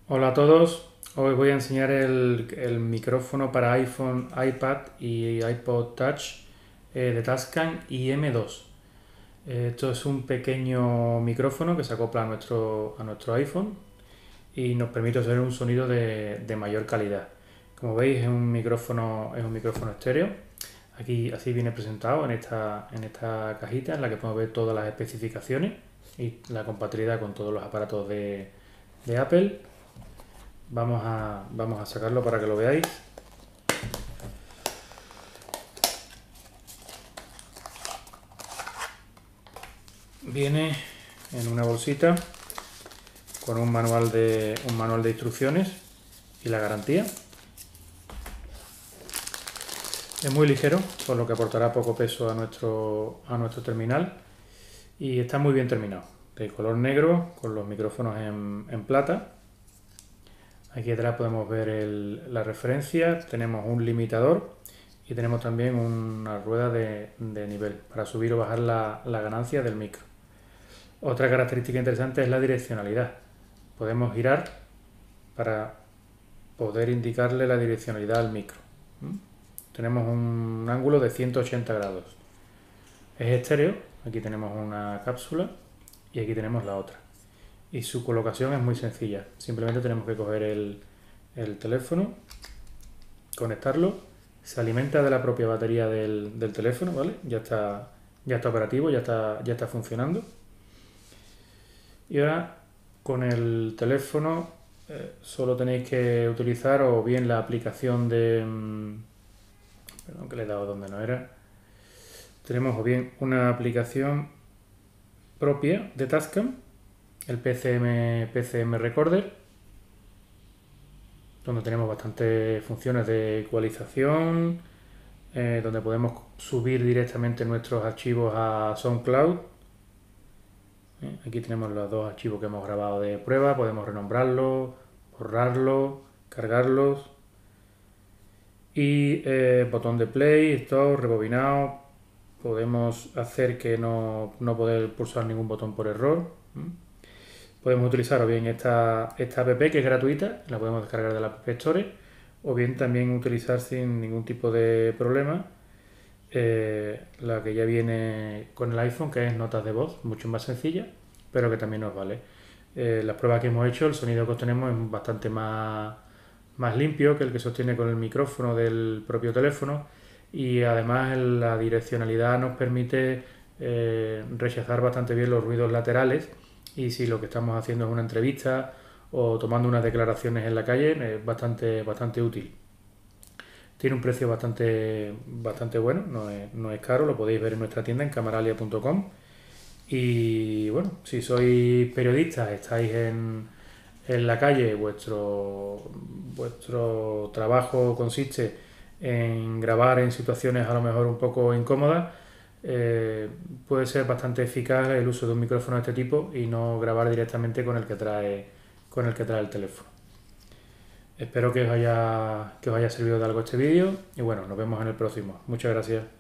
Hola a todos, hoy voy a enseñar el micrófono para iPhone, iPad y iPod Touch de Tascam IM2. Esto es un pequeño micrófono que se acopla a nuestro iPhone y nos permite hacer un sonido de mayor calidad. Como veis es un micrófono estéreo. Aquí así viene presentado en esta cajita en la que podemos ver todas las especificaciones y la compatibilidad con todos los aparatos de Apple. Vamos a sacarlo para que lo veáis. Viene en una bolsita con un manual de instrucciones y la garantía. Es muy ligero, por lo que aportará poco peso a nuestro terminal y está muy bien terminado. De color negro con los micrófonos en plata. Aquí atrás podemos ver la referencia, tenemos un limitador y tenemos también una rueda de nivel para subir o bajar la ganancia del micro. Otra característica interesante es la direccionalidad. Podemos girar para poder indicarle la direccionalidad al micro. Tenemos un ángulo de 180 grados. Es estéreo, aquí tenemos una cápsula y aquí tenemos la otra. Y su colocación es muy sencilla. Simplemente tenemos que coger el teléfono, conectarlo, se alimenta de la propia batería del teléfono, ¿vale? Ya está operativo, ya está funcionando. Y ahora con el teléfono solo tenéis que utilizar o bien la aplicación de... perdón que le he dado donde no era. Tenemos o bien una aplicación propia de Tascam, el PCM Recorder, donde tenemos bastantes funciones de ecualización, donde podemos subir directamente nuestros archivos a SoundCloud. Aquí tenemos los dos archivos que hemos grabado de prueba, podemos renombrarlos, borrarlos, cargarlos. Y botón de play, stop, rebobinado. Podemos hacer que no poder pulsar ningún botón por error. Podemos utilizar o bien esta app que es gratuita, la podemos descargar de la App Store, o bien también utilizar sin ningún tipo de problema la que ya viene con el iPhone, que es notas de voz, mucho más sencilla, pero que también nos vale. Las pruebas que hemos hecho, el sonido que obtenemos es bastante más limpio que el que se obtiene con el micrófono del propio teléfono, y además la direccionalidad nos permite rechazar bastante bien los ruidos laterales, y si lo que estamos haciendo es una entrevista o tomando unas declaraciones en la calle, es bastante útil. Tiene un precio bastante bueno, no es caro, lo podéis ver en nuestra tienda en camaralia.com. Y bueno, si sois periodistas, estáis en la calle, vuestro trabajo consiste en grabar en situaciones a lo mejor un poco incómodas, puede ser bastante eficaz el uso de un micrófono de este tipo y no grabar directamente con el que trae el teléfono. Espero que os haya servido de algo este vídeo y bueno, nos vemos en el próximo. Muchas gracias.